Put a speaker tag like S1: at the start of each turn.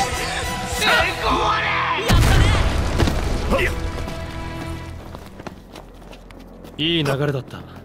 S1: 成功あれ。
S2: やったね。
S3: いい流れだった。